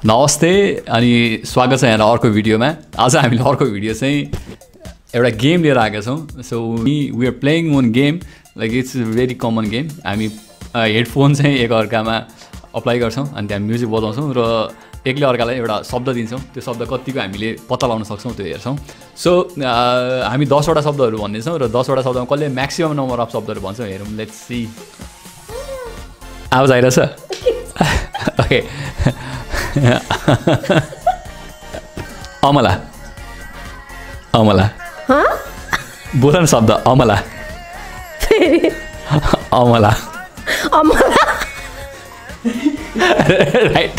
नमस्ते अनि स्वागत छ यहाँ अर्को भिडियोमा। आज हामीले अर्को भिडियो चाहिँ एउटा गेम लिएर आएका छौँ। So we are playing one game, like it's very common game. हामी हेडफोन चाहिँ एकअर्कामा अप्लाई गर्छौँ अनि त्यहाँ म्युजिक बजाउँछौँ र एकले अर्कालाई एउटा शब्द दिन्छौँ। त्यो शब्द कतिको हामीले पत्ता लगाउन सक्छौँ त्यो हेर्छौँ। सो हामी 10वटा शब्दहरू भन्नेछौँ र 10वटा शब्दमा कसले म्याक्सिमम नम्बर अफ शब्दहरू भन्छौँ हेरौँ। Let's see. आवाज आइरहेछ? ओके। अमला। अमला। बोल न शब्द अमला। अमला। अमला। Right.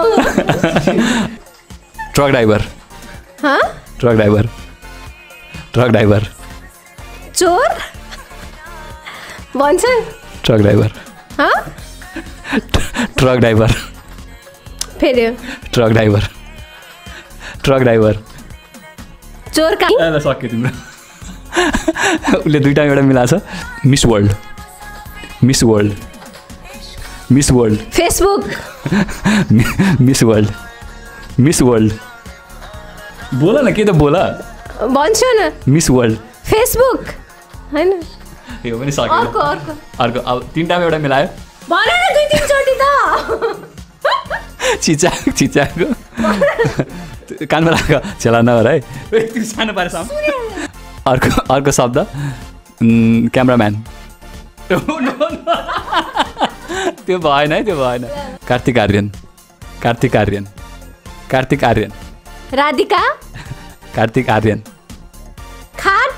Truck driver. Truck driver. Truck driver. चोर भन्छ। Truck driver. Truck driver. फेरि ट्रक ड्राइभर। Truck driver. चोर का सक्यो तिम्रो। उसले दुईटा एउटा मिलाएको छ। Miss world. Miss world. Miss world. Facebook. Miss world. Miss world. बोल न, के त बोल भन्छु न। Miss world. फेसबुक हैन? यो पनि सक्यो। अर्को अर्को अर्को अब तिनटामा एउटा मिलायो। भन न दुई तीन चोटी त। चिचाको कानमा राख, छेला नगर है। त्यो सानो पारे साम। अर्को अर्को शब्द क्यामराम्यान। त्यो भएन है, त्यो भएन। कार्तिक आर्यन। कार्तिक आर्यन। कार्तिक आर्यन। राधिका। कार्तिक आर्यन। खाट।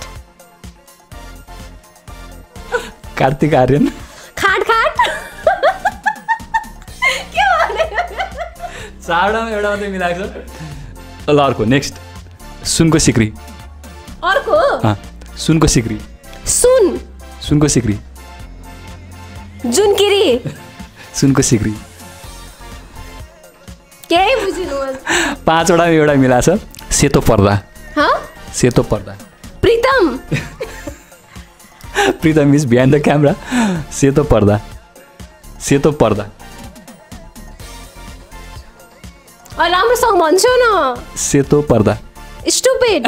कार्तिक आर्यन। खाट खाट। के भने? चारवटामा एउटा मात्रै मिलाएको छ। ल अर्को नेक्स्ट। सुनको सिक्री। अर्को सुनको सिक्री। सुन। सुनको सिक्री। जुनकिरी। सुनको सिक्री। केही बुझिनु। 5वटा एउटा मिलाएको छ। सेतो पर्दा। सेतो पर्दा। Pritam. Pritam is behind the camera. सेतो पर्दा। सेतो पर्दा। राम्रोसँग भन्छु न। सेतो पर्दा। स्टुपिड।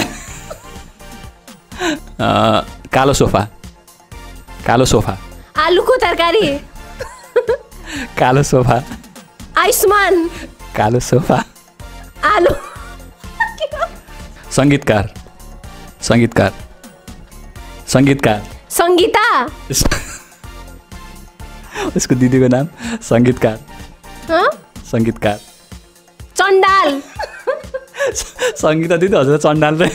कालो सोफा। कालो सोफा। आलुको तरकारी। कालो सोफा। आयुष्मान। कालो सोफा। आलु। सङ्गीतकार। सङ्गीतकार। सङ्गीतकार। सङ्गीता। उसको दिदीको नाम सङ्गीतकार। सङ्गीतकार। चण्डाल। सङ्गीता दिदी हजुर चण्डाल रे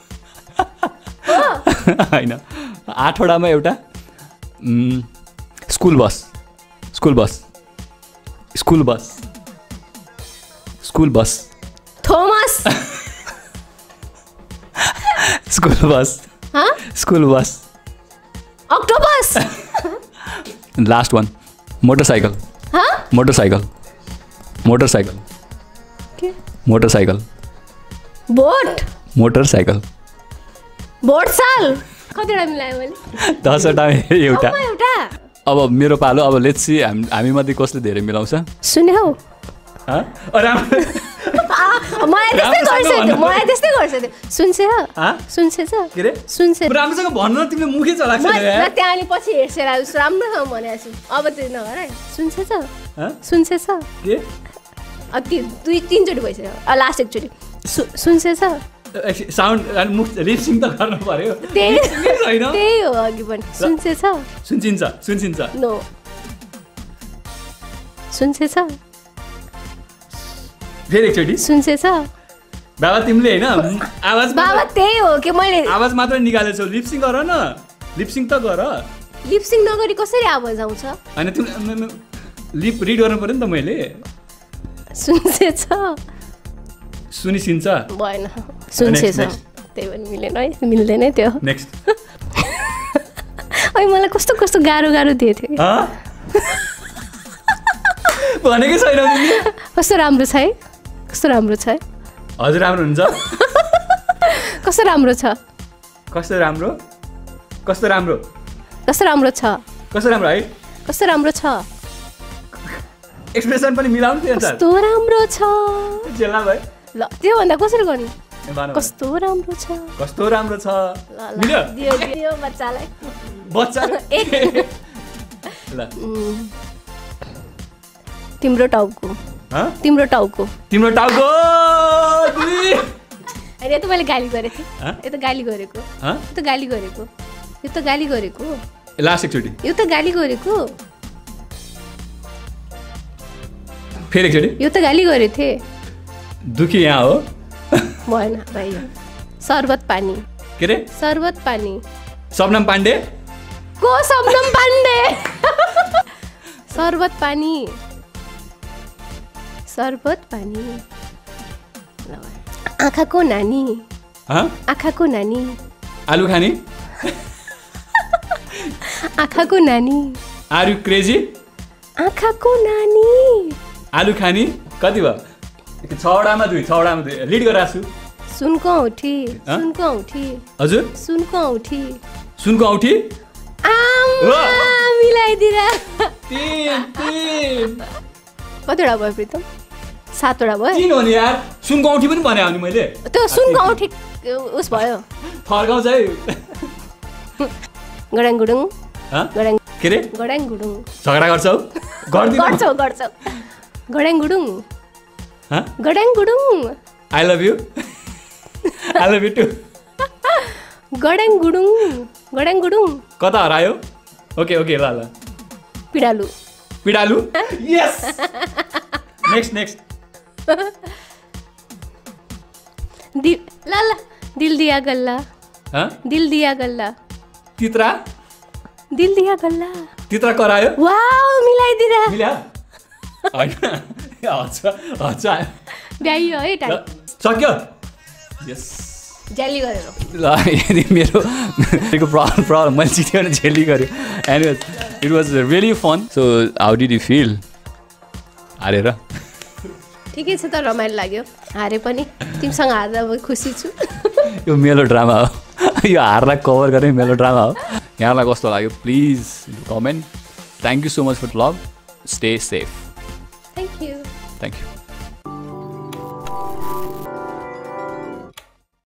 होइन। 8वटामा एउटा। School bus. School bus. School bus. School bus. Thomas. School bus. School bus. Octopus. Last one. Motorcycle. Motorcycle. Motorcycle. Motorcycle. Boat. Motorcycle. Boat साल। कतिवटा मिलायो मैले? 10वटा एउटा। एउटा। अब मेरो पालो। अब लेट्स सी हामी मध्ये कसले धेरै मिलाउँछ। सुने हौ मलाई त्यस्तै गर्छ त्यो। सुन्छे छ? सुन्छे छ? के रे? सुन्छे। राम्रोसँग भन्नु न, तिमीले मुखै चलाएको छैन यार। म त्यहाँ अनि पछि हेर्छे राम्रोसँग भनेको छु। अब त्यो नगर है। सुन्छे छ? सुन्छे छ? के? त्यो 2-3 चोटि भइसक्यो। लास्ट एकचोटि सुन्छे छ? साउन्ड मुख लिपसिङ त गर्नु पर्यो। त्यही हो अघि पनि। सुन्छे छ? सुन्छिन्छ। सुन्छिन्छ। नो। सुन्छे छ? फेरि एकचोटि। सुन्छे छ? बाबा तिमीले होइन आवाज बाबा त्यही हो कि मैले आवाज मात्र निकालेछौ। लिपसिङ गर न। लिपसिङ त गर। लिपसिङ नगरी कसरी आवाज आउँछ? होइन तिमीले लिप रिड गर्नु पर्यो नि त। मैले सुन्छे छ? सुनिसिन्छ भएन। सुन्छे छ त्यही पनि मिलेन है। मिल्दैन त्यो। नेक्स्ट। अहिले मलाई कस्तो कस्तो गाह्रो गाह्रो दिएको थियो। भनेकै छैन तिमीले। कस्तो राम्रो छ है। कस्तो राम्रो छ है। हजुर राम्रो हुन्छ। कस्तो राम्रो छ। कस्तो राम्रो। कस्तो राम्रो। कस्तो राम्रो छ। कस्तो राम्रो है। कस्तो राम्रो छ। एक्सप्रेसन पनि मिलाउनु थियो सर कस्तो राम्रो छ जेला भाइ ल त्यो भन्दा कसरी गर्ने कस्तो कस्तो राम्रो छ कस्तो राम्रो छ ल दियो दियो बच्चालाई बच्चा एक ल तिम्रो टाउको तिम्रो टाउको अरे यो त मैले गाली गरेको थिएँ यो त गाली गरेको यो त गाली गरेको लास्ट एकचोटि यो त गाली गरेको फेरि एकचोटि यो त गाली गरेको थिएँ दुखी यहाँ हो भएन भाइ शरबत पानी के रे शरबत पानी शबनम पाण्डे को शबनम पाण्डे शरबत पानी शरबत पानी आँखाको नानी आँखाको नानी आलु खाने आँखाको नानी आर यु क्रेजी आँखाको नानी आलु खाने कति भयो 6वटामा 2 लिड गरेर छु सुनको औठी हजुर सुनको औठी मिलाइदिरा 3 कतिवटा भयो प्रितम 7वटा भयो 3 हो नि यार सुनको औठी पनि भने नि मैले त्यो सुनको औठी उस भयो फर्काउँछ है गडाङ गुडुङ के रे गडाङ गुडुङ झगडा गर्छौ गर्छौ गडाङ गुडुङ आई लभ यु टु गडाङ गुडुङ कता हरायो ओके ल पिडालु यस नेक्स्ट दिल दिया गल्ला तित्रा दिल दिया गल्ला तित्रा करायो वाउ मिलाइदिरा अच्छा ब्यायो है टाइम सक्यो यस जेली गरेर ल यदि मेरो प्रब्लम मैले जित्यो भने जेली गरेँ anyways it was really fun so how did you feel हारेर ठिकै छ त रमाइलो लाग्यो हारे पनि तिमीसँग हार्दा म खुसी छु यो मेलो ड्रामा हो यो हारलाई कभर गर्ने मेलो ड्रामा हो यहाँलाई कस्तो लाग्यो please comment thank you so much for love stay safe thank you